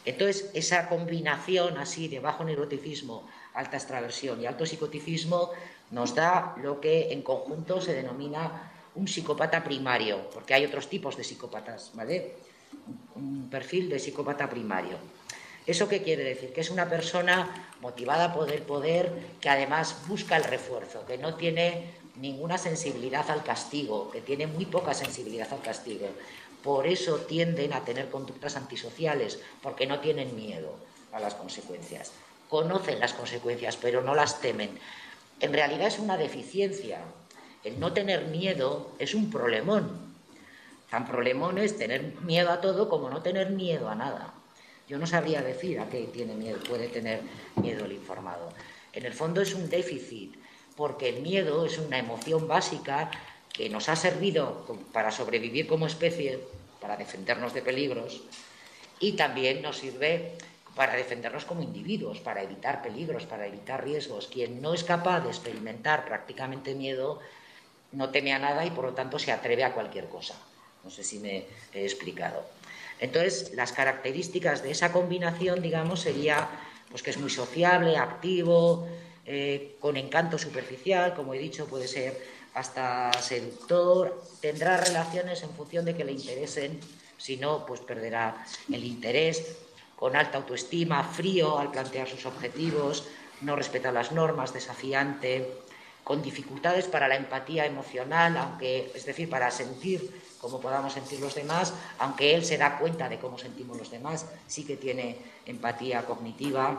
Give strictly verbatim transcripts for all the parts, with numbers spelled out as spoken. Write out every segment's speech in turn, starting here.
Entonces, esa combinación así de bajo neuroticismo, alta extraversión y alto psicoticismo nos da lo que en conjunto se denomina un psicópata primario, porque hay otros tipos de psicópatas, ¿vale? Un perfil de psicópata primario. ¿Eso qué quiere decir? Que es una persona motivada por el poder, que además busca el refuerzo, que no tiene ninguna sensibilidad al castigo, que tiene muy poca sensibilidad al castigo. Por eso tienden a tener conductas antisociales, porque no tienen miedo a las consecuencias. Conocen las consecuencias, pero no las temen. En realidad es una deficiencia. El no tener miedo es un problemón. Tan problemón es tener miedo a todo como no tener miedo a nada. Yo no sabría decir a qué tiene miedo, puede tener miedo el informado. En el fondo es un déficit, porque el miedo es una emoción básica que nos ha servido para sobrevivir como especie, para defendernos de peligros, y también nos sirve para defendernos como individuos, para evitar peligros, para evitar riesgos. Quien no es capaz de experimentar prácticamente miedo no teme a nada y por lo tanto se atreve a cualquier cosa. No sé si me he explicado. Entonces, las características de esa combinación, digamos, sería pues que es muy sociable, activo, eh, con encanto superficial, como he dicho, puede ser hasta seductor, tendrá relaciones en función de que le interesen, si no, pues perderá el interés, con alta autoestima, frío al plantear sus objetivos, no respeta las normas, desafiante, con dificultades para la empatía emocional, aunque, es decir, para sentir como podamos sentir los demás, aunque él se da cuenta de cómo sentimos los demás, sí que tiene empatía cognitiva,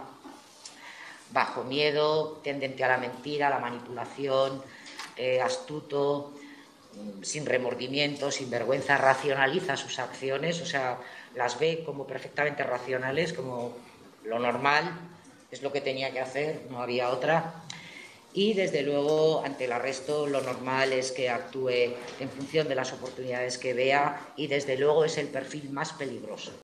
bajo miedo, tendente a la mentira, a la manipulación, eh, astuto, sin remordimiento, sin vergüenza, racionaliza sus acciones, o sea, las ve como perfectamente racionales, como lo normal, es lo que tenía que hacer, no había otra. Y, desde luego, ante el arresto lo normal es que actúe en función de las oportunidades que vea y, desde luego, es el perfil más peligroso.